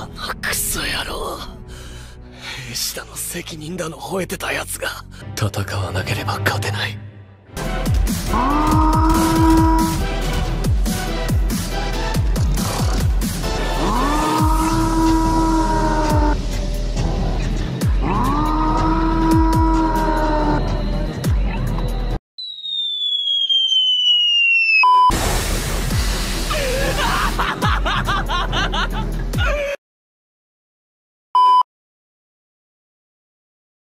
あのクソ野郎、兵士だの責任だの吠えてたやつが戦わなければ勝てない。